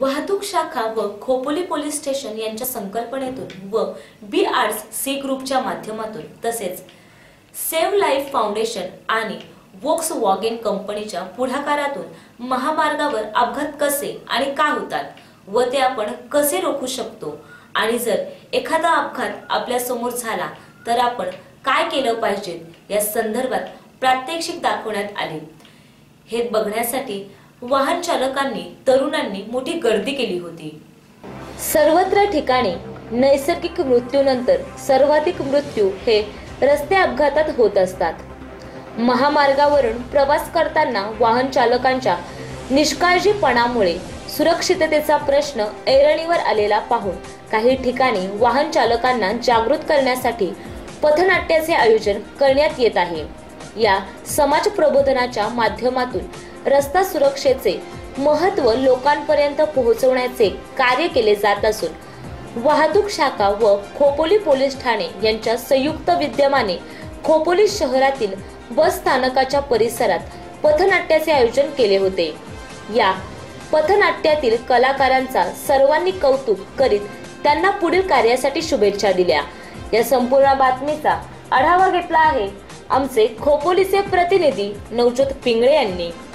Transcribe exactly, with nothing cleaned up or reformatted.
वाहतूक शाखा व खोपोली पोलीस स्टेशन यांच्या संकल्पनेतून व बी आर्ट्स सी ग्रुपच्या माध्यमातून तसेच सेव्ह लाईफ फाउंडेशन आणि वोक्सवॅगन कंपनीच्या पुढाकारातून महामार्गावर अपघात कसे आणि का होतात व ते आपण कसे रोखू शकतो आणि जर एखादा अपघात आपल्या समोर झाला तर आपण काय केलं पाहिजे या संदर्भात प्रात्यक्षिक दाखवण्यात आले। हे बघण्यासाठी वाहन चालकांनी तरुणांनी मोठी गर्दी केली होती। सर्वत्र ठिकाणी नैसर्गिक मृत्यूनंतर सर्वाधिक मृत्यू हे रस्ते अपघातात होत असतात। महामार्गावरून प्रवास करताना वाहन चालकांच्या निष्काळजीपणामुळे सुरक्षिततेचा प्रश्न ऐरणीवर आलेला पाहून काही ठिकाणी वाहन चालकांना जागृत करण्यासाठी पथनाट्याचे आयोजन करण्यात येत आहे। या समाज प्रबोधनाच्या माध्यमातून रस्ता सुरक्षेचे महत्त्व लोकांपर्यंत पोहोचवण्याचे कार्य केले जात असून वाहतूक शाखा व खोपोली पोलीस ठाणे यांच्या संयुक्त विद्यमाने खोपोली शहरातील बस स्थानकाच्या परिसरात पथनाट्याचे आयोजन केले होते। या पथनाट्यातील कलाकारांचा सर्वांनी कौतुक करीत त्यांना पुढील कार्यासाठी शुभेच्छा दिल्या। या संपूर्ण बातमीचा आढावा घेतला आहे आमचे खोपोलीचे प्रतिनिधी नवज्योत पिंगळे यांनी।